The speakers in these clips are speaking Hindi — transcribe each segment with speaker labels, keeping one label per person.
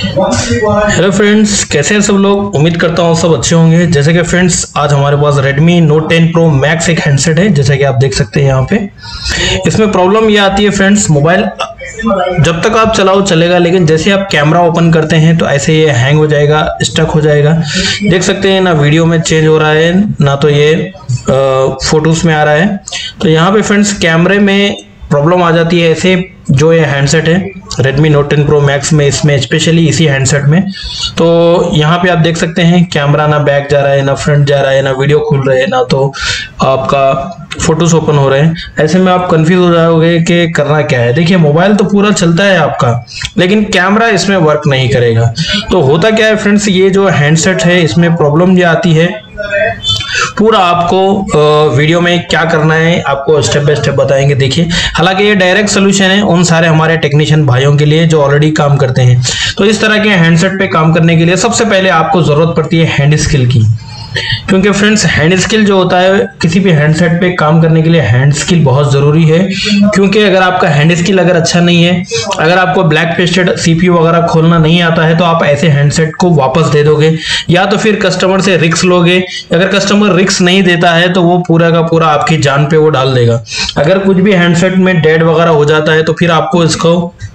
Speaker 1: हेलो फ्रेंड्स, कैसे हैं सब लोग। उम्मीद करता हूँ सब अच्छे होंगे। जैसे कि फ्रेंड्स आज हमारे पास Redmi Note 10 Pro Max एक हैंडसेट है, जैसा कि आप देख सकते हैं यहाँ पे। इसमें प्रॉब्लम ये आती है फ्रेंड्स, मोबाइल जब तक आप चलाओ चलेगा, लेकिन जैसे आप कैमरा ओपन करते हैं तो ऐसे ये हैंग हो जाएगा, स्टक हो जाएगा। देख सकते हैं ना, वीडियो में चेंज हो रहा है ना, तो ये फोटोज में आ रहा है। तो यहाँ पे फ्रेंड्स कैमरे में प्रॉब्लम आ जाती है ऐसे। जो ये हैंडसेट है Redmi Note 10 Pro Max में, इसमें स्पेशली इसी हैंडसेट में, तो यहाँ पे आप देख सकते हैं कैमरा ना बैक जा रहा है, ना फ्रंट जा रहा है, ना वीडियो खुल रहा है, ना तो आपका फोटोज ओपन हो रहे हैं। ऐसे में आप कंफ्यूज हो जाओगे कि करना क्या है। देखिए मोबाइल तो पूरा चलता है आपका, लेकिन कैमरा इसमें वर्क नहीं करेगा। तो होता क्या है फ्रेंड्स, ये जो हैंडसेट है इसमें प्रॉब्लम ये आती है। पूरा आपको वीडियो में क्या करना है आपको स्टेप बाय स्टेप बताएंगे। देखिए, हालांकि ये डायरेक्ट सोल्यूशन है उन सारे हमारे टेक्नीशियन भाइयों के लिए जो ऑलरेडी काम करते हैं। तो इस तरह के हैंडसेट पे काम करने के लिए सबसे पहले आपको जरूरत पड़ती है हैंड स्किल की, क्योंकि फ्रेंड्स हैंड स्किल जो होता है किसी भी हैंडसेट पे काम करने के लिए हैंड स्किल बहुत जरूरी है। क्योंकि अगर आपका हैंड स्किल अगर अच्छा नहीं है, अगर आपको ब्लैक पेस्टेड CPU वगैरह खोलना नहीं आता है, तो आप ऐसे हैंडसेट को वापस दे दोगे, या तो फिर कस्टमर से रिस्क लोगे। अगर कस्टमर रिस्क नहीं देता है तो वो पूरा का पूरा आपकी जान पे वो डाल देगा। अगर कुछ भी हैंडसेट में डेड वगैरह हो जाता है तो फिर आपको इसको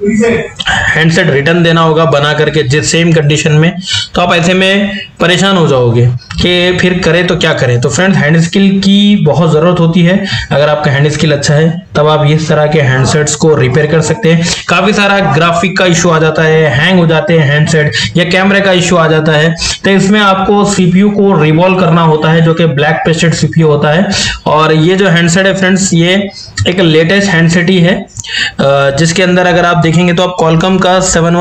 Speaker 1: हैंडसेट रिटर्न देना होगा बना करके जिस सेम कंडीशन में। तो आप ऐसे में परेशान हो जाओगे कि फिर करें तो क्या करें। तो फ्रेंड्स हैंड स्किल की बहुत जरूरत होती है। अगर आपका हैंड स्किल अच्छा है तब आप इस तरह के हैंडसेट्स को रिपेयर कर सकते हैं। काफी सारा ग्राफिक का इशू आ जाता है, हैंग हो जाते हैं हैंडसेट, या कैमरे का इशू आ जाता है, तो इसमें आपको CPU को रिवॉल्व करना होता है, जो कि ब्लैक पेस्टेड CPU होता है। और ये जो हैंडसेट है फ्रेंड्स, ये एक लेटेस्ट हैंडसेट ही है, जिसके अंदर अगर आप देखेंगे तो आप Qualcomm का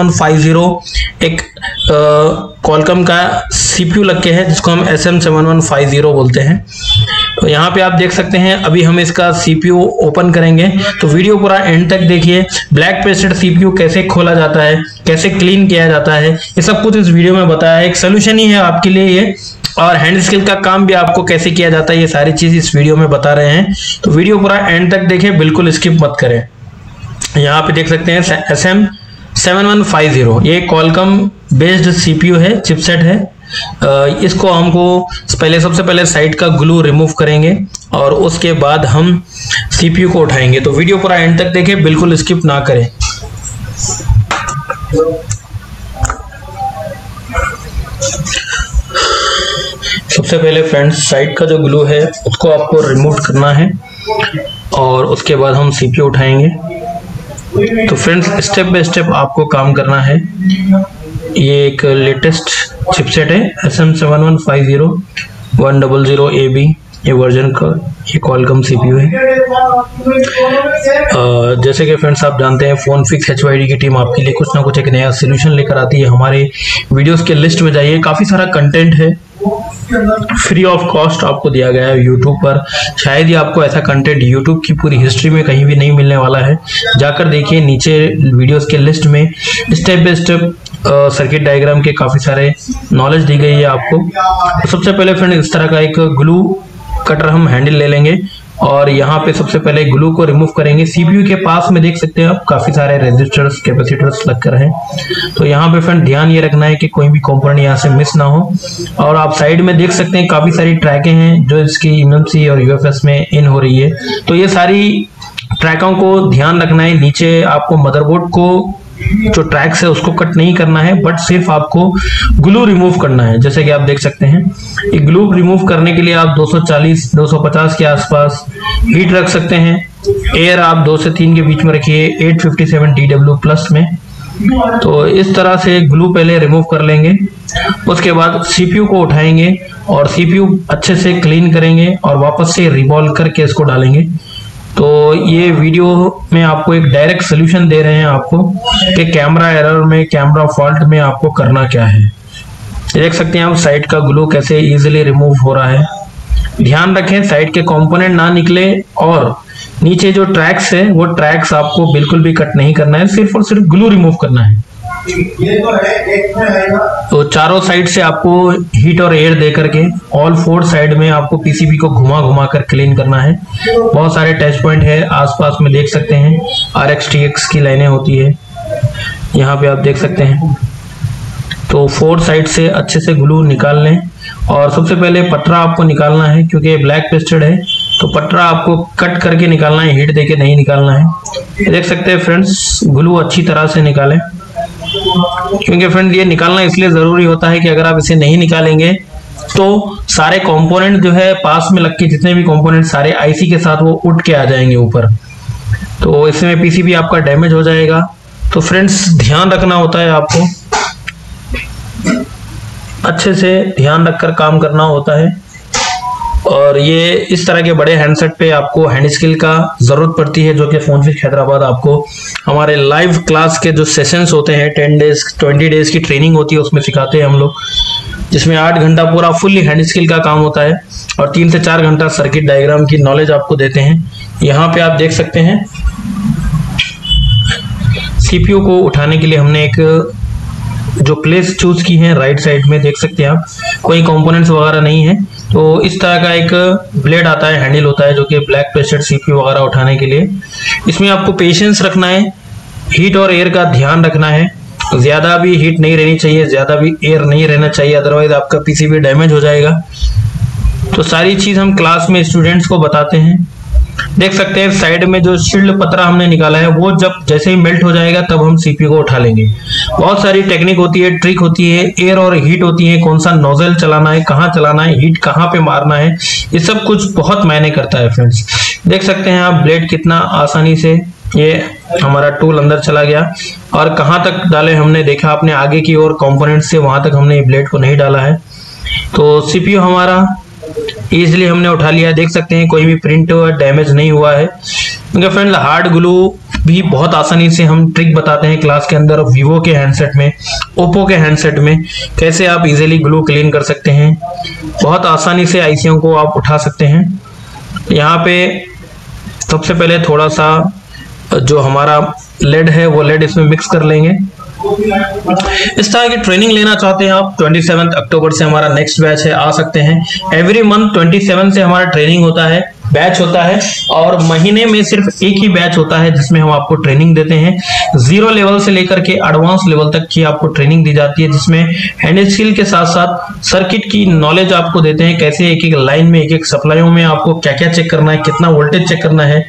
Speaker 1: 7150 एक Qualcomm का CPU लग के है, जिसको हम SM7150 बोलते हैं। तो यहाँ पे आप देख सकते हैं, अभी हम इसका CPU ओपन करेंगे तो वीडियो पूरा एंड तक देखिए। ब्लैक पेस्टेड CPU कैसे खोला जाता है, कैसे क्लीन किया जाता है, ये सब कुछ इस वीडियो में बताया है। एक सोल्यूशन ही है आपके लिए ये, और हैंड स्किल का काम भी आपको कैसे किया जाता है ये सारी चीज इस वीडियो में बता रहे हैं। तो वीडियो पूरा एंड तक देखिए, बिल्कुल स्किप मत करें। यहाँ पे देख सकते हैं SM7150, ये Qualcomm बेस्ड CPU है, चिपसेट है। इसको हमको सबसे पहले साइड का ग्लू रिमूव करेंगे और उसके बाद हम CPU को उठाएंगे। तो वीडियो पूरा एंड तक देखें, बिल्कुल स्किप ना करें। सबसे पहले फ्रेंड्स साइड का जो ग्लू है उसको आपको रिमूव करना है और उसके बाद हम CPU उठाएंगे। तो फ्रेंड्स स्टेप बाय स्टेप आपको काम करना है। ये एक लेटेस्ट चिपसेट है SM7150 100AB, ये वर्जन का ये Qualcomm CPU है। जैसे कि फ्रेंड्स आप जानते हैं, फोन फिक्स HYD की टीम आपके लिए कुछ ना कुछ एक नया सोल्यूशन लेकर आती है। हमारे वीडियोस के लिस्ट में जाइए, काफी सारा कंटेंट है, फ्री ऑफ कॉस्ट आपको दिया गया है यूट्यूब पर। शायद ही आपको ऐसा कंटेंट यूट्यूब की पूरी हिस्ट्री में कहीं भी नहीं मिलने वाला है। जाकर देखिए, नीचे वीडियोस के लिस्ट में step by step circuit diagram के काफी सारे नॉलेज दी गई है आपको। तो सबसे पहले फ्रेंड इस तरह का एक ग्लू कटर हम हैंडल ले लेंगे और यहाँ पे सबसे पहले ग्लू को रिमूव करेंगे। CPU के पास में देख सकते हैं आप काफी सारे रेजिस्टर्स, कैपेसिटर्स लग कर हैं। तो यहाँ पे फ्रेंड ध्यान ये रखना है कि कोई भी कंपोनेंट यहाँ से मिस ना हो। और आप साइड में देख सकते हैं काफी सारी ट्रैकें हैं जो इसकी MMC और UFS में इन हो रही है। तो ये सारी ट्रैकों को ध्यान रखना है। नीचे आपको मदरबोर्ड को जो ट्रैक्स है उसको कट नहीं करना है, बट सिर्फ आपको ग्लू रिमूव करना है। जैसे कि आप देख सकते हैं, ये ग्लू रिमूव करने के लिए आप 240-250 के आसपास हीट रख सकते हैं। एयर आप 2 से 3 के बीच में रखिए 857 TW प्लस में। तो इस तरह से ग्लू पहले रिमूव कर लेंगे। उसके बाद CPU को उठाएंगे और CPU अच्छे से क्लीन करेंगे और वापस से रिवॉल्व करके इसको डालेंगे। तो ये वीडियो में आपको एक डायरेक्ट सोल्यूशन दे रहे हैं आपको कि कैमरा एरर में, कैमरा फॉल्ट में आपको करना क्या है। देख सकते हैं आप साइड का ग्लू कैसे इजीली रिमूव हो रहा है। ध्यान रखें साइड के कंपोनेंट ना निकले, और नीचे जो ट्रैक्स है वो ट्रैक्स आपको बिल्कुल भी कट नहीं करना है, सिर्फ और सिर्फ ग्लू रिमूव करना है। ये तो है, एक में है ना। तो चारों साइड से आपको हीट और एयर दे करके ऑल 4 साइड में आपको पीसीबी को घुमा घुमा कर क्लीन करना है। बहुत सारे टच पॉइंट है आसपास में, देख सकते हैं RX TX की लाइनें होती है, यहाँ पे आप देख सकते हैं। तो 4 साइड से अच्छे से ग्लू निकाल लें। और सबसे पहले पटरा आपको निकालना है, क्योंकि ब्लैक पेस्टेड है तो पटरा आपको कट करके निकालना है, हीट देके नहीं निकालना है। देख सकते हैं फ्रेंड्स, ग्लू अच्छी तरह से निकालें, क्योंकि फ्रेंड ये निकालना इसलिए जरूरी होता है कि अगर आप इसे नहीं निकालेंगे तो सारे कंपोनेंट जो है पास में लग के, जितने भी कंपोनेंट सारे आईसी के साथ वो उठ के आ जाएंगे ऊपर, तो इसमें पीसीबी आपका डैमेज हो जाएगा। तो फ्रेंड्स ध्यान रखना होता है, आपको अच्छे से ध्यान रखकर काम करना होता है। और ये इस तरह के बड़े हैंडसेट पे आपको हैंड स्किल का जरूरत पड़ती है, जो कि फोनफिक्स हैदराबाद आपको हमारे लाइव क्लास के जो सेशंस होते हैं 10 डेज 20 डेज की ट्रेनिंग होती है उसमें सिखाते हैं हम लोग, जिसमें 8 घंटा पूरा फुल्ली हैंड स्किल का काम होता है और 3 से 4 घंटा सर्किट डायग्राम की नॉलेज आपको देते हैं। यहाँ पे आप देख सकते हैं सीपीयू को उठाने के लिए हमने एक जो प्लेस चूज की है राइट साइड में, देख सकते हैं आप, कोई कंपोनेंट्स वगैरह नहीं है। तो इस तरह का एक ब्लेड आता है, हैंडल होता है, जो कि ब्लैक पेस्टेड सीपीयू वगैरह उठाने के लिए। इसमें आपको पेशेंस रखना है, हीट और एयर का ध्यान रखना है, ज्यादा भी हीट नहीं रहनी चाहिए, ज्यादा भी एयर नहीं रहना चाहिए, अदरवाइज आपका पीसीबी डैमेज हो जाएगा। तो सारी चीज हम क्लास में स्टूडेंट्स को बताते हैं। देख सकते हैं साइड में जो शील्ड पतरा हमने निकाला है, वो जब जैसे ही मेल्ट हो जाएगा तब हम सीपीयू को उठा लेंगे। बहुत सारी टेक्निक होती है, ट्रिक होती है, एयर और हीट होती है, कौन सा नोजल चलाना है, कहाँ चलाना है, हीट कहाँ पे मारना है, ये सब कुछ बहुत मायने करता है फ्रेंड्स। देख सकते हैं आप ब्लेड कितना आसानी से ये हमारा टूल अंदर चला गया, और कहाँ तक डाले हमने देखा आपने, आगे की ओर कंपोनेंट से वहां तक हमने ब्लेड को नहीं डाला है। तो सीपीयू हमारा इजीली हमने उठा लिया। देख सकते हैं कोई भी प्रिंट डैमेज नहीं हुआ है। क्योंकि फ्रेंड हार्ड ग्लू भी बहुत आसानी से हम ट्रिक बताते हैं क्लास के अंदर, वीवो के हैंडसेट में, ओप्पो के हैंडसेट में कैसे आप इजीली ग्लू क्लीन कर सकते हैं, बहुत आसानी से आईसीओ को आप उठा सकते हैं। यहाँ पे सबसे पहले थोड़ा सा जो हमारा लेड है वो लेड इसमें मिक्स कर लेंगे। इस तरह की ट्रेनिंग लेना चाहते हैं आप, 27 अक्टूबर से हमारा नेक्स्ट बैच है, आ सकते हैं। एवरी मंथ 27 से हमारा ट्रेनिंग होता है, बैच होता है, और महीने में सिर्फ एक ही बैच होता है जिसमें हम आपको ट्रेनिंग देते हैं। 0 लेवल से लेकर के एडवांस लेवल तक की आपको ट्रेनिंग दी जाती है, जिसमें हैंड स्किल के साथ साथ सर्किट की नॉलेज आपको देते हैं, कैसे एक एक लाइन में, एक एक सप्लाईयों में आपको क्या क्या चेक करना है, कितना वोल्टेज चेक करना है,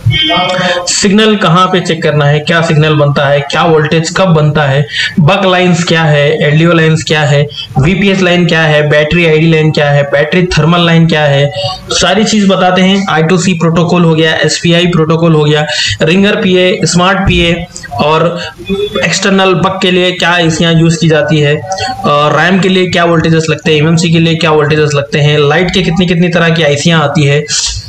Speaker 1: सिग्नल कहाँ पे चेक करना है, क्या सिग्नल बनता है, क्या वोल्टेज कब बनता है, बक लाइंस क्या है, एलडीओ लाइंस क्या है, वीपीएस लाइन क्या है, बैटरी आईडी लाइन क्या है, बैटरी थर्मल लाइन क्या है, सारी चीज बताते हैं। I2C प्रोटोकॉल हो गया, SPI प्रोटोकॉल हो गया, रिंगर पीए, स्मार्ट पीए, और एक्सटर्नल बक के लिए क्या आईसियां यूज की जाती है, रैम के लिए क्या वोल्टेजेस लगते हैं, एमएमसी के लिए क्या वोल्टेजेस लगते हैं, लाइट के कितनी कितनी तरह की आईसियां आती है,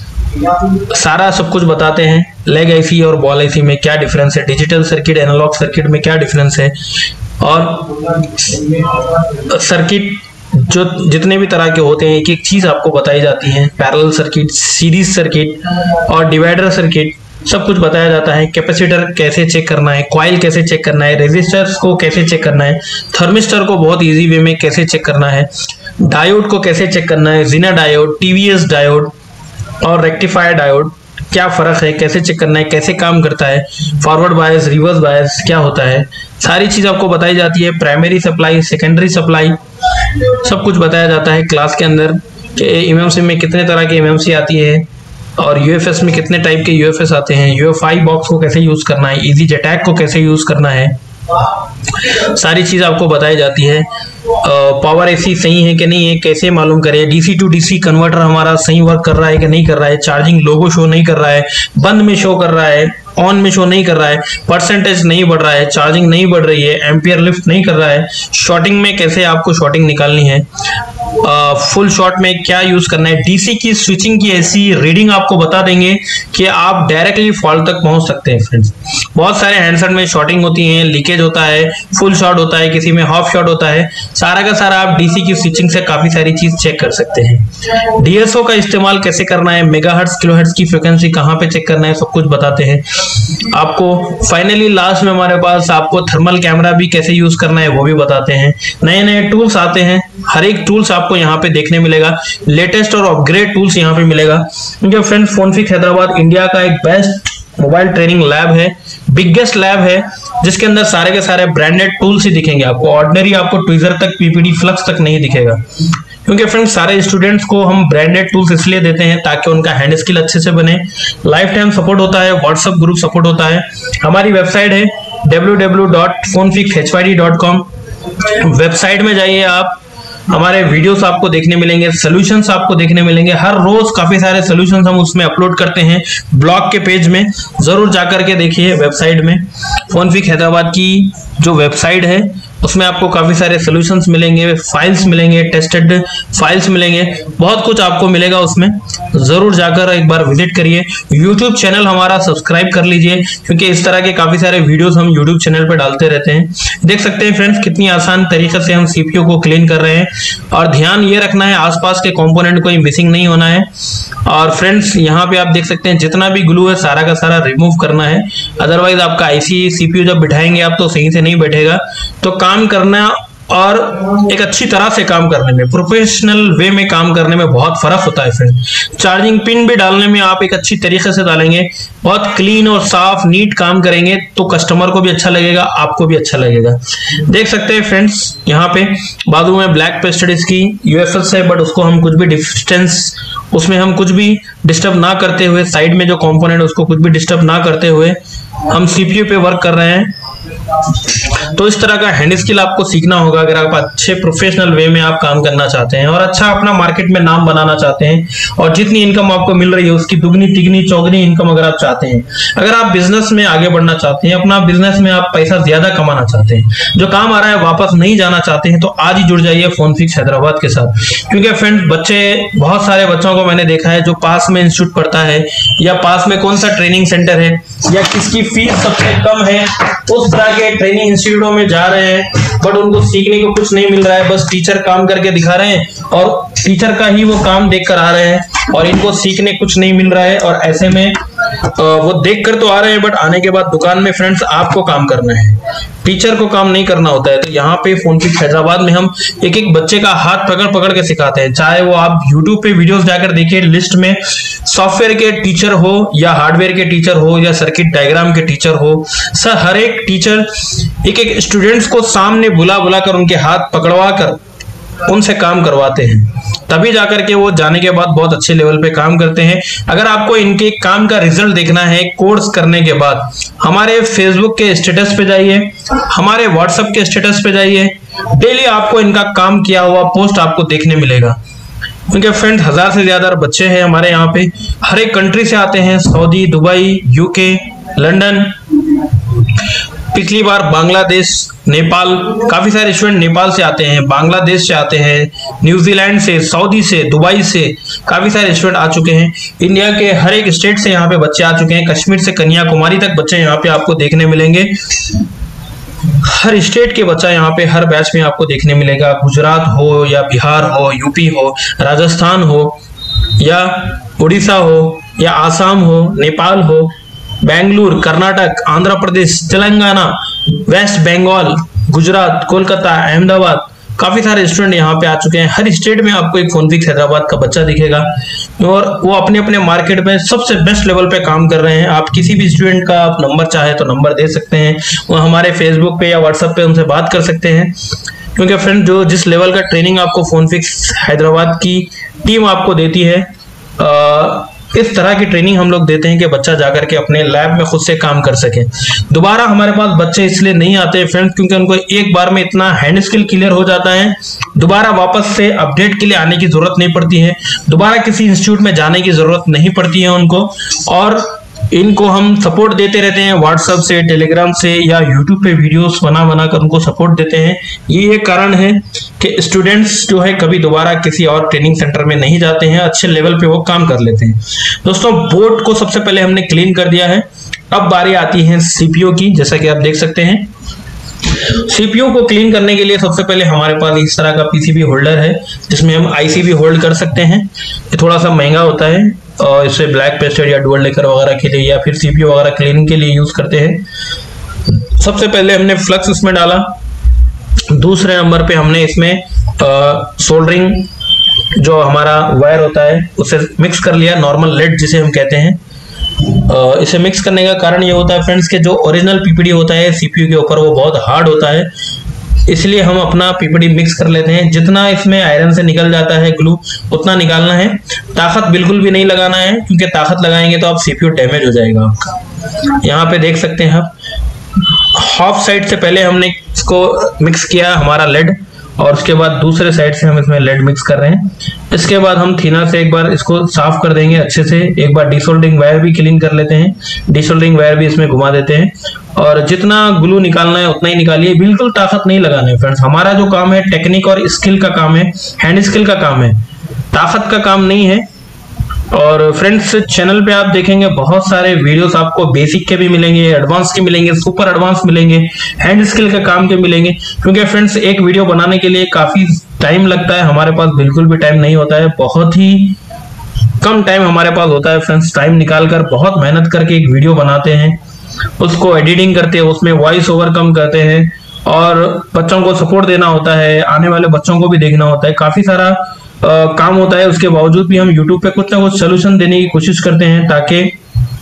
Speaker 1: सारा सब कुछ बताते हैं। लेग आईसी और बॉल आईसी में क्या डिफरेंस है, डिजिटल सर्किट एनालॉग सर्किट में क्या डिफरेंस है, और सर्किट जो जितने भी तरह के होते हैं एक एक चीज आपको बताई जाती है। पैरेलल सर्किट, सीरीज सर्किट और डिवाइडर सर्किट, सब कुछ बताया जाता है। कैपेसिटर कैसे चेक करना है, कॉइल कैसे चेक करना है, रेजिस्टर्स को कैसे चेक करना है, थर्मिस्टर को बहुत इजी वे में कैसे चेक करना है, डायोड को कैसे चेक करना है, जीना डायोड, टीवीएस डायोड और रेक्टिफायर डायोड, क्या फर्क है, कैसे चेक करना है, कैसे काम करता है, फॉरवर्ड बायस, रिवर्स बायस क्या होता है, सारी चीज आपको बताई जाती है। प्राइमरी सप्लाई, सेकेंडरी सप्लाई, सब कुछ बताया जाता है क्लास के अंदर कि एमएमसी में कितने तरह की एमएमसी आती है, और यूएफएस में कितने टाइप के यूएफएस आते हैं, यूएफआई बॉक्स को कैसे यूज करना है, इजी जेटैक को कैसे यूज करना है, सारी चीज आपको बताई जाती है। पावर एसी सही है कि नहीं है कैसे मालूम करें, डीसी टू डीसी कन्वर्टर हमारा सही वर्क कर रहा है कि नहीं कर रहा है, चार्जिंग लोगो शो नहीं कर रहा है, बंद में शो कर रहा है, ऑन में शो नहीं कर रहा है, परसेंटेज नहीं बढ़ रहा है, चार्जिंग नहीं बढ़ रही है, एम्पियर लिफ्ट नहीं कर रहा है, शॉर्टिंग में कैसे आपको शॉर्टिंग निकालनी है, फुल शॉट में क्या यूज करना है, डीसी की स्विचिंग की ऐसी रीडिंग आपको बता देंगे कि आप डायरेक्टली फॉल्ट तक पहुंच सकते हैं फ्रेंड्स। बहुत सारे हैंडसेट में शॉर्टिंग होती है, लीकेज होता है, फुल शॉट होता है, किसी में हाफ शॉट होता है, सारा का सारा आप डीसी की स्विचिंग से काफी सारी चीज चेक कर सकते हैं। डीएसओ का इस्तेमाल कैसे करना है, मेगाहर्ट्ज किलोहर्ट्ज की फ्रीक्वेंसी कहाँ पे चेक करना है, सब कुछ बताते हैं आपको। फाइनली लास्ट में हमारे पास आपको थर्मल कैमरा भी कैसे यूज करना है वो भी बताते हैं। नए नए टूल्स आते हैं, हर एक टूल्स आपको यहाँ पे देखने मिलेगा, लेटेस्ट और अपग्रेड टूल्स यहाँ पे मिलेगा। क्योंकि फ्रेंड्स फोनफिक्स हैदराबाद इंडिया का एक बेस्ट मोबाइल ट्रेनिंग लैब है, बिगेस्ट लैब है, जिसके अंदर सारे के सारे ब्रांडेड टूल्स ही दिखेंगे आपको। ऑर्डिनरी आपको ट्विजर तक, पीपीटी, फ्लक्स तक नहीं दिखेगा, क्योंकि फ्रेंड्स सारे स्टूडेंट्स को हम ब्रांडेड टूल्स इसलिए देते हैं ताकि उनका हैंड स्किल अच्छे से बने। लाइफ टाइम सपोर्ट होता है, व्हाट्सएप ग्रुप सपोर्ट होता है। हमारी वेबसाइट है www.phonefixhyd.com। वेबसाइट में जाइए आप, हमारे वीडियोस आपको देखने मिलेंगे, सॉल्यूशंस आपको देखने मिलेंगे। हर रोज काफी सारे सॉल्यूशंस हम उसमें अपलोड करते हैं ब्लॉग के पेज में, जरूर जाकर के देखिए वेबसाइट में। फोनफिक्स हैदराबाद की जो वेबसाइट है उसमें आपको काफी सारे सॉल्यूशंस मिलेंगे, फाइल्स मिलेंगे, टेस्टेड फाइल्स मिलेंगे, बहुत कुछ आपको मिलेगा उसमें। जरूर जाकर एक बार विजिट करिए। यूट्यूब चैनल हमारा सब्सक्राइब कर लीजिए, क्योंकि इस तरह के काफी सारे वीडियोस हम यूट्यूब चैनल पे डालते रहते हैं। देख सकते हैं फ्रेंड्स कितनी आसान तरीके से हम सीपीयू को क्लीन कर रहे हैं, और ध्यान ये रखना है आसपास के कंपोनेंट कोई मिसिंग नहीं होना है। और फ्रेंड्स यहाँ पे आप देख सकते हैं जितना भी ग्लू है सारा का सारा रिमूव करना है, अदरवाइज आपका आईसी सीपीयू जब बिठाएंगे आप तो सही से नहीं बैठेगा। तो काम करना और एक अच्छी तरह से काम करने में, प्रोफेशनल वे में काम करने में बहुत फर्क होता है फ्रेंड। चार्जिंग पिन भी डालने में आप एक अच्छी तरीके से डालेंगे, बहुत क्लीन और साफ नीट काम करेंगे तो कस्टमर को भी अच्छा लगेगा, आपको भी अच्छा लगेगा। देख सकते हैं फ्रेंड्स यहाँ पे बाजू में ब्लैक पेस्टेड इसकी यूएफएस है, बट उसको हम कुछ भी डिस्टेंस उसमें हम कुछ भी डिस्टर्ब ना करते हुए, साइड में जो कंपोनेंट उसको कुछ भी डिस्टर्ब ना करते हुए हम सीपीयू पे वर्क कर रहे हैं। तो इस तरह का हैंड स्किल आपको सीखना होगा अगर आप अच्छे प्रोफेशनल वे में आप काम करना चाहते हैं और अच्छा अपना मार्केट में नाम बनाना चाहते हैं, और जितनी इनकम आपको मिल रही है उसकी दुगनी तिगनी चौगनी इनकम अगर आप चाहते हैं, अगर आप बिजनेस में आगे बढ़ना चाहते हैं, अपना बिजनेस में आप पैसा ज्यादा कमाना चाहते हैं, जो काम आ रहा है वापस नहीं जाना चाहते हैं, तो आज ही जुड़ जाइए फोनफिक्स हैदराबाद के साथ। क्योंकि फ्रेंड्स बच्चे, बहुत सारे बच्चों को मैंने देखा है जो पास में इंस्टीट्यूट पढ़ता है या पास में कौन सा ट्रेनिंग सेंटर है या किसकी फीस सबसे कम है, उस तरह के ट्रेनिंग इंस्टीट्यूटों में जा रहे हैं, बट उनको सीखने को कुछ नहीं मिल रहा है। बस टीचर काम करके दिखा रहे हैं और टीचर का ही वो काम देख कर आ रहे हैं और इनको सीखने कुछ नहीं मिल रहा है। और ऐसे में वो देख कर तो आ रहे हैं, बट आने के बाद दुकान में फ्रेंड्स आपको काम करना है, टीचर को काम नहीं करना होता है। तो यहाँ पे फोनफिक्स हैदराबाद में हम एक एक बच्चे का हाथ पकड़ पकड़ के सिखाते हैं। चाहे वो आप यूट्यूब पे वीडियोस जाकर देखिए, लिस्ट में सॉफ्टवेयर के टीचर हो या हार्डवेयर के टीचर हो या सर्किट डायग्राम के टीचर हो, सर हर एक टीचर एक एक स्टूडेंट्स को सामने बुला बुला कर उनके हाथ पकड़वा कर उनसे काम करवाते हैं, तभी जाकर के वो जाने के बाद बहुत अच्छे लेवल पे काम करते हैं। अगर आपको इनके काम का रिजल्ट देखना है कोर्स करने के बाद, हमारे फेसबुक के स्टेटस पे जाइए, हमारे व्हाट्सएप के स्टेटस पे जाइए, डेली आपको इनका काम किया हुआ पोस्ट आपको देखने मिलेगा। क्योंकि फ्रेंड्स 1000 से ज्यादा बच्चे हैं हमारे यहाँ पे, हर एक कंट्री से आते हैं, सऊदी, दुबई, यूके, लंदन, पिछली बार बांग्लादेश, नेपाल, काफी सारे स्टूडेंट नेपाल से आते हैं, बांग्लादेश से आते हैं, न्यूजीलैंड से, सऊदी से, दुबई से काफी सारे स्टूडेंट आ चुके हैं। इंडिया के हर एक स्टेट से यहाँ पे बच्चे आ चुके हैं, कश्मीर से कन्याकुमारी तक बच्चे यहाँ पे आपको देखने मिलेंगे। हर स्टेट के बच्चा यहाँ पे हर बैच में आपको देखने मिलेगा। गुजरात हो या बिहार हो, यूपी हो, राजस्थान हो या उड़ीसा हो या आसाम हो, नेपाल हो, बेंगलुरु, कर्नाटक, आंध्र प्रदेश, तेलंगाना, वेस्ट बंगाल, गुजरात, कोलकाता, अहमदाबाद, काफी सारे स्टूडेंट यहाँ पे आ चुके हैं। हर स्टेट में आपको एक फोनफिक्स हैदराबाद का बच्चा दिखेगा और वो अपने अपने मार्केट में सबसे बेस्ट लेवल पे काम कर रहे हैं। आप किसी भी स्टूडेंट का आप नंबर चाहे तो नंबर दे सकते हैं, वो हमारे फेसबुक पे या व्हाट्सएप पे उनसे बात कर सकते हैं। क्योंकि फ्रेंड जो जिस लेवल का ट्रेनिंग आपको फोनफिक्स हैदराबाद की टीम आपको देती है, इस तरह की ट्रेनिंग हम लोग देते हैं कि बच्चा जाकर के अपने लैब में खुद से काम कर सके। दोबारा हमारे पास बच्चे इसलिए नहीं आते फ्रेंड्स क्योंकि उनको एक बार में इतना हैंड स्किल क्लियर हो जाता है, दोबारा वापस से अपडेट के लिए आने की जरूरत नहीं पड़ती है, दोबारा किसी इंस्टीट्यूट में जाने की जरूरत नहीं पड़ती है उनको। और इनको हम सपोर्ट देते रहते हैं व्हाट्सएप से, टेलीग्राम से या यूट्यूब पे वीडियोस बना कर उनको सपोर्ट देते हैं। ये कारण है कि स्टूडेंट्स जो है कभी दोबारा किसी और ट्रेनिंग सेंटर में नहीं जाते हैं, अच्छे लेवल पे वो काम कर लेते हैं। दोस्तों बोर्ड को सबसे पहले हमने क्लीन कर दिया है, अब बारी आती है सीपीयू की। जैसा कि आप देख सकते हैं सीपीयू को क्लीन करने के लिए सबसे पहले हमारे पास इस तरह का पीसीबी होल्डर है जिसमें हम आईसी भी होल्ड कर सकते हैं। ये थोड़ा सा महंगा होता है और इसे ब्लैक पेस्टेड या डुअल लेकर वगैरह के लिए या फिर सीपीयू वगैरह क्लीनिंग के लिए यूज करते हैं। सबसे पहले हमने फ्लक्स इसमें डाला, दूसरे नंबर पे हमने इसमें सोल्डरिंग जो हमारा वायर होता है उसे मिक्स कर लिया, नॉर्मल लेड जिसे हम कहते हैं। इसे मिक्स करने का कारण ये होता है फ्रेंड्स कि जो ओरिजिनल पीपीडी होता है सीपीयू के ऊपर वो बहुत हार्ड होता है, इसलिए हम अपना पीपीडी मिक्स कर लेते हैं। जितना इसमें आयरन से निकल जाता है ग्लू उतना निकालना है, ताकत बिल्कुल भी नहीं लगाना है, क्योंकि ताकत लगाएंगे तो आप सीपीयू डैमेज हो जाएगा आपका। यहाँ पे देख सकते हैं आप, हाफ साइड से पहले हमने इसको मिक्स किया हमारा लेड, और उसके बाद दूसरे साइड से हम इसमें लेड मिक्स कर रहे हैं। इसके बाद हम थिनर से एक बार इसको साफ कर देंगे अच्छे से, एक बार डीसोल्डरिंग वायर भी क्लीन कर लेते हैं, डीसोल्डरिंग वायर भी इसमें घुमा देते हैं, और जितना ग्लू निकालना है उतना ही निकालिए, बिल्कुल ताकत नहीं लगाना है फ्रेंड्स। हमारा जो काम है टेक्निक और स्किल का काम है, हैंड स्किल का काम है, ताकत का काम नहीं है। और फ्रेंड्स चैनल पे आप देखेंगे बहुत सारे वीडियोस आपको बेसिक के भी मिलेंगे, एडवांस के मिलेंगे, सुपर एडवांस मिलेंगे, हैंड स्किल के काम के मिलेंगे, क्योंकि फ्रेंड्स एक वीडियो बनाने के लिए काफी टाइम लगता है। हमारे पास बिल्कुल भी टाइम नहीं होता है, बहुत ही कम टाइम हमारे पास होता है फ्रेंड्स। टाइम निकालकर बहुत मेहनत करके एक वीडियो बनाते हैं, उसको एडिटिंग करते हैं, उसमें वॉइस ओवर कम करते हैं, और बच्चों को सपोर्ट देना होता है, आने वाले बच्चों को भी देखना होता है, काफी सारा काम होता है। उसके बावजूद भी हम YouTube पे कुछ ना कुछ सोल्यूशन देने की कोशिश करते हैं, ताकि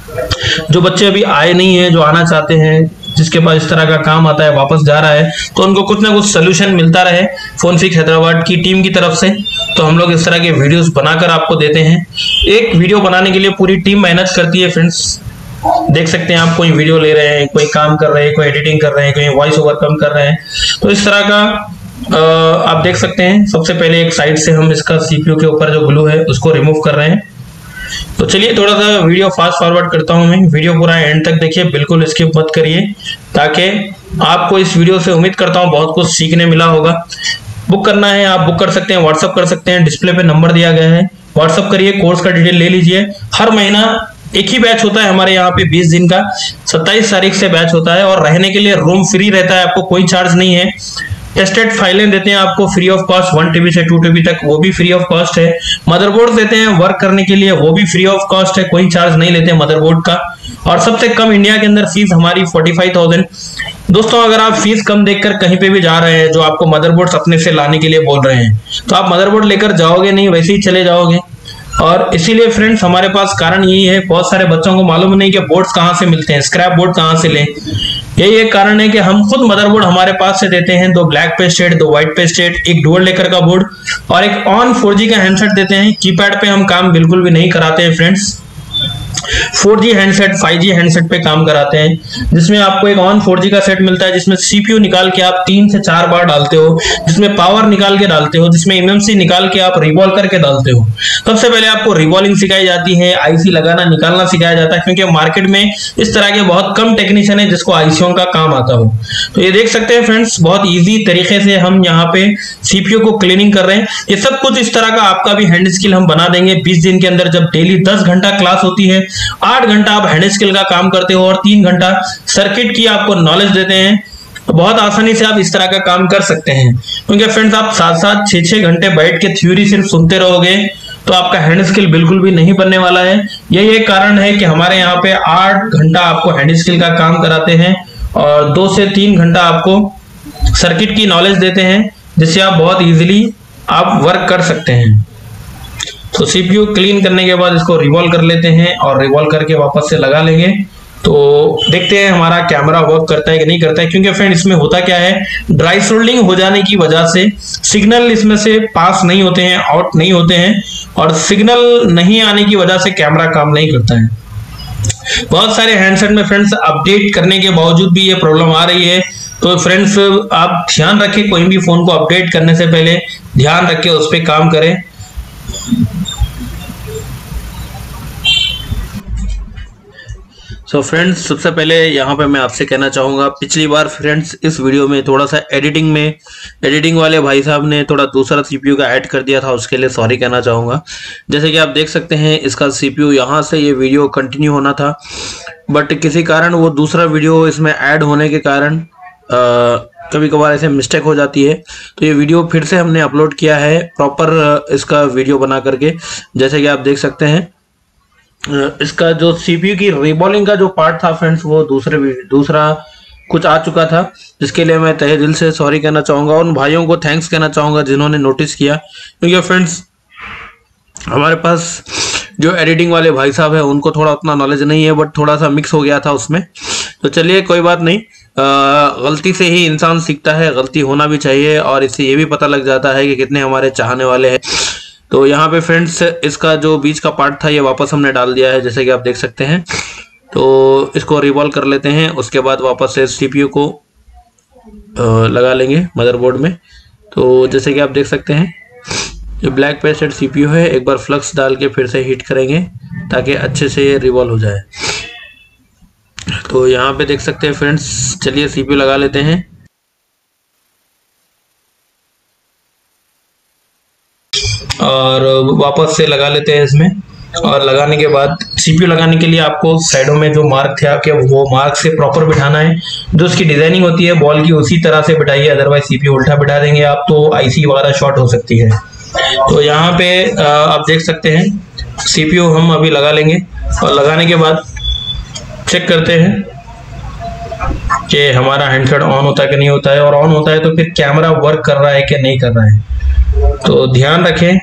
Speaker 1: जो बच्चे अभी आए नहीं हैं, जो आना चाहते हैं, जिसके पास इस तरह का काम आता है, वापस जा रहा है, तो उनको कुछ ना कुछ सोल्यूशन मिलता रहे फोनफिक्स हैदराबाद की टीम की तरफ से। तो हम लोग इस तरह के वीडियोस बनाकर आपको देते हैं। एक वीडियो बनाने के लिए पूरी टीम मेहनत करती है फ्रेंड्स। देख सकते हैं आप, कोई वीडियो ले रहे हैं, कोई काम कर रहे हैं, कोई एडिटिंग कर रहे हैं, कोई वॉइस ओवर कम कर रहे हैं, तो इस तरह का आप देख सकते हैं। सबसे पहले एक साइड से हम इसका सीपीयू के ऊपर जो ग्लू है उसको रिमूव कर रहे हैं। तो चलिए थोड़ा सा वीडियो फास्ट फॉरवर्ड करता हूं मैं, वीडियो पूरा एंड तक देखिए, बिल्कुल स्किप मत करिए, ताकि आपको इस वीडियो से उम्मीद करता हूं बहुत कुछ सीखने मिला होगा। बुक करना है आप बुक कर सकते हैं, व्हाट्सअप कर सकते हैं, डिस्प्ले पे नंबर दिया गया है, व्हाट्सअप करिए, कोर्स का डिटेल ले लीजिए। हर महीना एक ही बैच होता है हमारे यहाँ पे 20 दिन का, 27 तारीख से बैच होता है, और रहने के लिए रूम फ्री रहता है, आपको कोई चार्ज नहीं है। टेस्टेड फाइलें देते हैं आपको फ्री ऑफ कॉस्ट, 1 TB से 2 TB तक, वो भी फ्री ऑफ कॉस्ट है। मदरबोर्ड देते हैं वर्क करने के लिए, वो भी फ्री ऑफ कॉस्ट है, कोई चार्ज नहीं लेते मदरबोर्ड का। और सबसे कम इंडिया के अंदर फीस हमारी 45,000। दोस्तों अगर आप फीस कम देखकर कहीं पे भी जा रहे हैं, जो आपको मदरबोर्ड अपने से लाने के लिए बोल रहे हैं, तो आप मदरबोर्ड लेकर जाओगे नहीं, वैसे ही चले जाओगे। और इसीलिए फ्रेंड्स हमारे पास कारण यही है, बहुत सारे बच्चों को मालूम नहीं कि बोर्ड्स कहाँ से मिलते हैं, स्क्रैप बोर्ड कहाँ से लें। यही एक कारण है कि हम खुद मदरबोर्ड हमारे पास से देते हैं, 2 ब्लैक पेस्टेड, 2 व्हाइट पेस्टेड, एक डुअल लेकर का बोर्ड, और एक ऑन 4G का हैंडसेट देते हैं। कीपैड पे हम काम बिल्कुल भी नहीं कराते हैं friends, 4G handset, 5G handset पे काम कराते हैं, जिसमें आपको एक ऑन 4G का सेट मिलता है, जिसमें सीपीयू निकाल के आप 3 से 4 बार डालते हो, जिसमें पावर निकाल के डालते हो, जिसमें एमएमसी निकाल के आप रिवॉल्व करके डालते हो। सबसे पहले आपको रिवॉल्विंग सिखाई जाती है, आईसी लगाना निकालना सिखाया जाता है, क्योंकि मार्केट में इस तरह के बहुत कम टेक्नीशियन है जिसको आईसीओ का काम आता हो। तो ये देख सकते हैं फ्रेंड्स, बहुत ईजी तरीके से हम यहाँ पे सीपीयू को क्लीनिंग कर रहे हैं। ये सब कुछ इस तरह का आपका भी हैंड स्किल हम बना देंगे 20 दिन के अंदर। जब डेली 10 घंटा क्लास होती है, 8 घंटा आप हैंड स्किल का काम करते हो, और 3 घंटा सर्किट की आपको नॉलेज देते हैं, तो बहुत आसानी से आप इस तरह का काम कर सकते हैं। क्योंकि फ्रेंड्स आप 7-7, 6-6 घंटे बैठ के थ्योरी सिर्फ सुनते रहोगे तो आपका हैंड स्किल बिल्कुल भी नहीं बनने वाला है। यही एक कारण है कि हमारे यहाँ पे 8 घंटा आपको हैंड स्किल का काम कराते हैं, और 2 से 3 घंटा आपको सर्किट की नॉलेज देते हैं, जिससे आप बहुत इजीली आप वर्क कर सकते हैं। तो सीपीयू क्लीन करने के बाद इसको रिवॉल्व कर लेते हैं, और रिवॉल्व करके वापस से लगा लेंगे। तो देखते हैं हमारा कैमरा वर्क करता है कि नहीं करता है। क्योंकि फ्रेंड इसमें होता क्या है, ड्राई सोल्डिंग हो जाने की वजह से सिग्नल इसमें से पास नहीं होते हैं, आउट नहीं होते हैं, और सिग्नल नहीं आने की वजह से कैमरा काम नहीं करता है। बहुत सारे हैंडसेट में फ्रेंड्स अपडेट करने के बावजूद भी ये प्रॉब्लम आ रही है। तो फ्रेंड्स आप ध्यान रखें, कोई भी फोन को अपडेट करने से पहले ध्यान रखें, उस पर काम करें। सो फ्रेंड्स सबसे पहले यहाँ पे मैं आपसे कहना चाहूँगा, पिछली बार फ्रेंड्स इस वीडियो में थोड़ा सा एडिटिंग वाले भाई साहब ने थोड़ा दूसरा सीपीयू का ऐड कर दिया था, उसके लिए सॉरी कहना चाहूँगा। जैसे कि आप देख सकते हैं इसका सीपीयू यहाँ से ये वीडियो कंटिन्यू होना था, बट किसी कारण वो दूसरा वीडियो इसमें ऐड होने के कारण कभी कभार ऐसे मिस्टेक हो जाती है। तो ये वीडियो फिर से हमने अपलोड किया है प्रॉपर इसका वीडियो बना करके। जैसे कि आप देख सकते हैं इसका जो सीपीयू की रिबॉलिंग का जो पार्ट था फ्रेंड्स, वो दूसरा कुछ आ चुका था, जिसके लिए मैं तहे दिल से सॉरी कहना चाहूँगा। उन भाइयों को थैंक्स कहना चाहूँगा जिन्होंने नोटिस किया, क्योंकि फ्रेंड्स हमारे पास जो एडिटिंग वाले भाई साहब है उनको थोड़ा उतना नॉलेज नहीं है, बट थोड़ा सा मिक्स हो गया था उसमें। तो चलिए कोई बात नहीं, गलती से ही इंसान सीखता है, गलती होना भी चाहिए, और इससे ये भी पता लग जाता है कि कितने हमारे चाहने वाले हैं। तो यहाँ पे फ्रेंड्स इसका जो बीच का पार्ट था ये वापस हमने डाल दिया है, जैसे कि आप देख सकते हैं। तो इसको रिवॉल्व कर लेते हैं, उसके बाद वापस से CPU को लगा लेंगे मदरबोर्ड में। तो जैसे कि आप देख सकते हैं जो ब्लैक पेस्टेड CPU है, एक बार फ्लक्स डाल के फिर से हीट करेंगे ताकि अच्छे से ये रिवॉल्व हो जाए। तो यहाँ पे देख सकते हैं फ्रेंड्स, चलिए CPU लगा लेते हैं। और वापस से लगा लेते हैं इसमें, और लगाने के बाद CPU लगाने के लिए आपको साइडों में जो मार्क थे आपके, वो मार्क से प्रॉपर बिठाना है। जो उसकी डिजाइनिंग होती है बॉल की उसी तरह से बिठाइए, अदरवाइज CPU उल्टा बिठा देंगे आप तो IC वगैरह शॉर्ट हो सकती है। तो यहाँ पे आप देख सकते हैं CPU हम अभी लगा लेंगे, और लगाने के बाद चेक करते हैं कि हमारा हैंडसेट ऑन होता है कि नहीं होता है, और ऑन होता है तो फिर कैमरा वर्क कर रहा है कि नहीं कर रहा है। तो ध्यान रखें,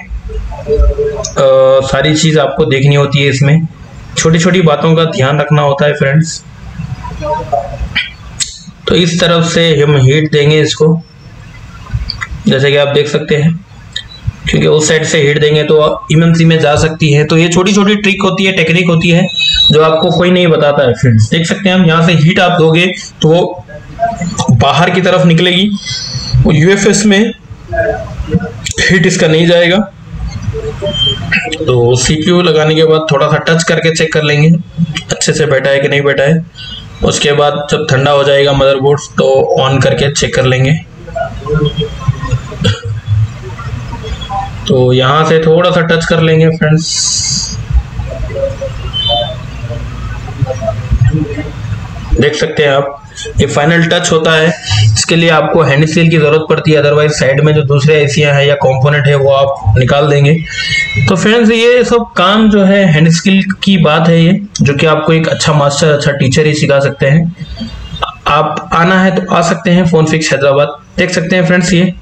Speaker 1: सारी चीज आपको देखनी होती है, इसमें छोटी छोटी बातों का ध्यान रखना होता है फ्रेंड्स। तो इस तरफ से हम हीट देंगे इसको, जैसे कि आप देख सकते हैं, क्योंकि उस साइड से हीट देंगे तो इमरजेंसी में जा सकती है। तो ये छोटी छोटी ट्रिक होती है, टेक्निक होती है, जो आपको कोई नहीं बताता है फ्रेंड्स। देख सकते हैं हम यहाँ से हीट आप दोगे तो वो बाहर की तरफ निकलेगी, वो UFS में हीट इसका नहीं जाएगा। तो CPU लगाने के बाद थोड़ा सा टच करके चेक कर लेंगे अच्छे से बैठा है कि नहीं बैठा है। उसके बाद जब ठंडा हो जाएगा मदरबोर्ड तो ऑन करके चेक कर लेंगे। तो यहाँ से थोड़ा सा टच कर लेंगे फ्रेंड्स, देख सकते हैं आप, ये फाइनल टच होता है। इसके लिए आपको हैंड स्केल की जरूरत पड़ती है, अदरवाइज साइड में जो दूसरे एशिया है या कंपोनेंट है वो आप निकाल देंगे। तो फ्रेंड्स ये सब काम जो है हैंड स्किल की बात है, ये जो कि आपको एक अच्छा मास्टर, अच्छा टीचर ही सिखा सकते हैं। आप आना है तो आ सकते हैं, फोन फिक्स हैदराबाद। देख सकते हैं फ्रेंड्स ये,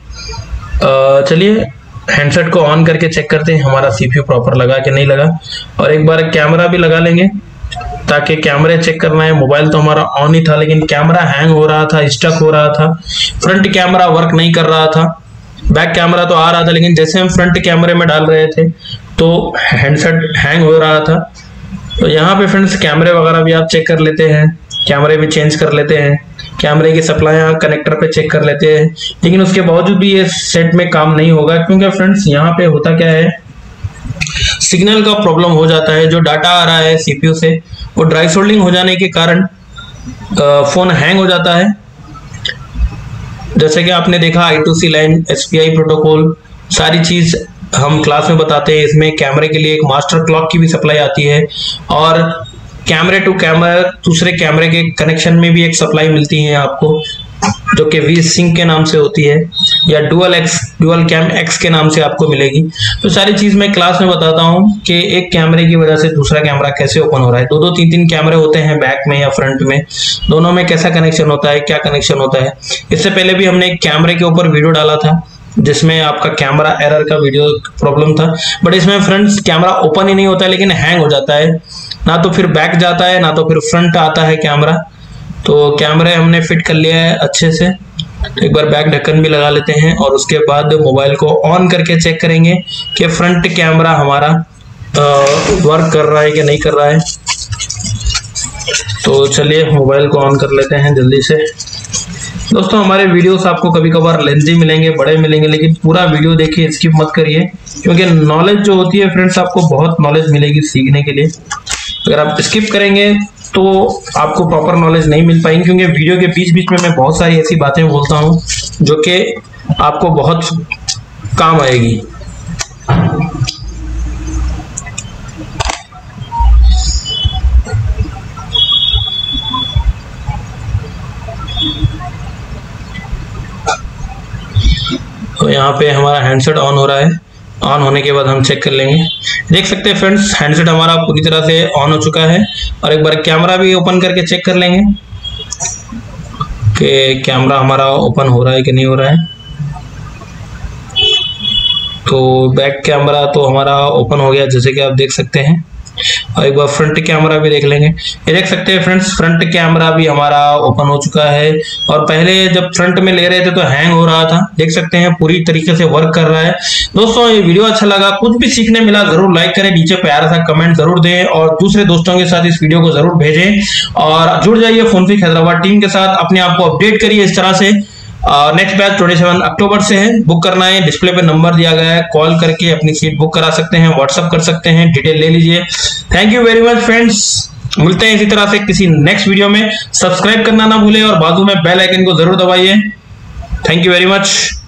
Speaker 1: चलिए हैंडसेट को ऑन करके चेक करते हैं हमारा CPU प्रॉपर लगा कि नहीं लगा, और एक बार कैमरा भी लगा लेंगे ताकि कैमरे चेक करना है। मोबाइल तो हमारा ऑन ही था लेकिन कैमरा हैंग हो रहा था, स्टक हो रहा था, फ्रंट कैमरा वर्क नहीं कर रहा था, बैक कैमरा तो आ रहा था, लेकिन जैसे हम फ्रंट कैमरे में डाल रहे थे तो हैंडसेट हैंग हो रहा था। तो यहाँ पे फ्रेंड्स कैमरे वगैरह भी आप चेक कर लेते हैं, कैमरे भी चेंज कर लेते हैं, कैमरे की सप्लाई कनेक्टर पे चेक कर लेते हैं। लेकिन उसके बावजूद भी ये सेट में काम नहीं होगा, क्योंकि फ्रेंड्स यहाँ पे होता क्या है, सिग्नल का प्रॉब्लम हो जाता है। जो डाटा आ रहा है CPU से वो ड्राई सोल्डिंग हो जाने के कारण फोन हैंग हो जाता है। जैसे कि आपने देखा I2C लाइन, SPI प्रोटोकॉल, सारी चीज हम क्लास में बताते हैं। इसमें कैमरे के लिए एक मास्टर क्लॉक की भी सप्लाई आती है, और कैमरे टू कैमरा दूसरे कैमरे के कनेक्शन में भी एक सप्लाई मिलती है आपको, जो कि V-Sync के नाम से होती है, या डुअल कैम X के नाम से आपको मिलेगी। तो सारी चीज मैं क्लास में बताता हूँ कि एक कैमरे की वजह से दूसरा कैमरा कैसे ओपन हो रहा है। दो तीन कैमरे होते हैं बैक में या फ्रंट में, दोनों में कैसा कनेक्शन होता है, क्या कनेक्शन होता है। इससे पहले भी हमने एक कैमरे के ऊपर वीडियो डाला था जिसमें आपका कैमरा एरर का वीडियो प्रॉब्लम था, बट इसमें फ्रंट कैमरा ओपन ही नहीं होता है लेकिन हैंग हो जाता है, ना तो फिर बैक जाता है ना तो फिर फ्रंट आता है कैमरा। तो कैमरे हमने फिट कर लिया है अच्छे से। तो एक बार बैक ढक्कन भी लगा लेते हैं, और उसके बाद मोबाइल को ऑन करके चेक करेंगे कि फ्रंट कैमरा हमारा वर्क कर रहा है कि नहीं कर रहा है। तो चलिए मोबाइल को ऑन कर लेते हैं जल्दी से। दोस्तों हमारे वीडियोस आपको कभी कभार लेंथी मिलेंगे, बड़े मिलेंगे, लेकिन पूरा वीडियो देखिए, स्किप मत करिए, क्योंकि नॉलेज जो होती है फ्रेंड्स आपको बहुत नॉलेज मिलेगी सीखने के लिए। अगर आप स्किप करेंगे तो आपको प्रॉपर नॉलेज नहीं मिल पाएंगी, क्योंकि वीडियो के बीच बीच में मैं बहुत सारी ऐसी बातें बोलता हूं जो कि आपको बहुत काम आएगी। तो यहाँ पे हमारा हैंडसेट ऑन हो रहा है। ऑन होने के बाद हम चेक कर लेंगे। देख सकते हैं फ्रेंड्स हैंडसेट हमारा पूरी तरह से ऑन हो चुका है, और एक बार कैमरा भी ओपन करके चेक कर लेंगे कि कैमरा हमारा ओपन हो रहा है कि नहीं हो रहा है। तो बैक कैमरा तो हमारा ओपन हो गया जैसे कि आप देख सकते हैं। और एक बार फ्रंट कैमरा भी देख लेंगे। ये देख सकते हैं फ्रेंड्स, फ्रंट कैमरा भी हमारा ओपन हो चुका है। और पहले जब फ्रंट में ले रहे थे तो हैंग हो रहा था, देख सकते हैं पूरी तरीके से वर्क कर रहा है। दोस्तों ये वीडियो अच्छा लगा, कुछ भी सीखने मिला जरूर लाइक करें, नीचे प्यारा सा कमेंट जरूर दें और दूसरे दोस्तों के साथ इस वीडियो को जरूर भेजें और जुड़ जाइए फोनफिक हैदराबाद टीम के साथ, अपने आप को अपडेट करिए इस तरह से। नेक्स्ट बैच 27 अक्टूबर से है। बुक करना है, डिस्प्ले पे नंबर दिया गया है, कॉल करके अपनी सीट बुक करा सकते हैं, व्हाट्सअप कर सकते हैं, डिटेल ले लीजिए। Thank you very much friends, मिलते हैं इसी तरह से किसी नेक्स्ट वीडियो में। सब्सक्राइब करना ना भूलें और बाजू में बेल आइकन को जरूर दबाइए। Thank you very much.